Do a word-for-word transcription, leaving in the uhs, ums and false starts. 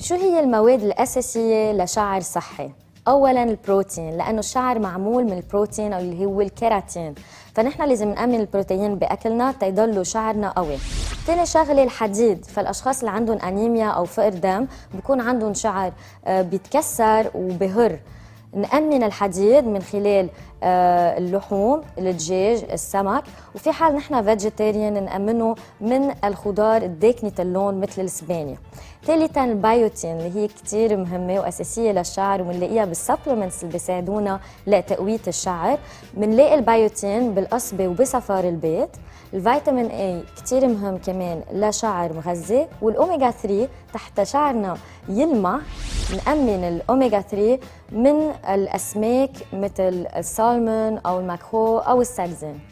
شو هي المواد الأساسية لشعر صحي؟ أولاً البروتين، لأنه الشعر معمول من البروتين أو اللي هو الكيراتين، فنحن لازم نأمن البروتين بأكلنا تيضلوا شعرنا قوي. تاني شغلة الحديد، فالأشخاص اللي عندهم أنيميا أو فقر دم بيكون عندهم شعر بيتكسر وبهر. نأمن الحديد من خلال اللحوم، الدجاج، السمك، وفي حال نحن فيجيتيريان نأمنه من الخضار الداكنة اللون مثل السبانية. ثالثاً البيوتين اللي هي كتير مهمة وأساسية للشعر ومنلاقيها بالسبلمنتس اللي بيساعدونا لتقوية الشعر. منلاقي البيوتين بالقصبة وبصفار البيت. الفيتامين اي كتير مهم كمان لشعر مغذي، والأوميجا ثلاثة تحت شعرنا يلمع نأمن الأوميجا ثلاثة من الأسماك مثل السالمون أو الماكرو أو السردين.